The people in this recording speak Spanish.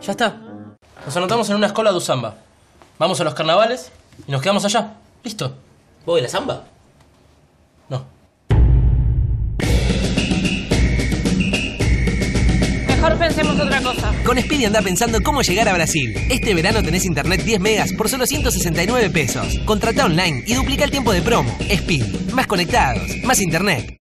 Ya está. Nos anotamos en una escuela de samba. Vamos a los carnavales y nos quedamos allá. Listo. ¿Vos de la samba? No. Mejor pensemos otra cosa. Con Speedy anda pensando cómo llegar a Brasil. Este verano tenés internet 10 megas por solo 169 pesos. Contratá online y duplica el tiempo de promo. Speedy. Más conectados. Más internet.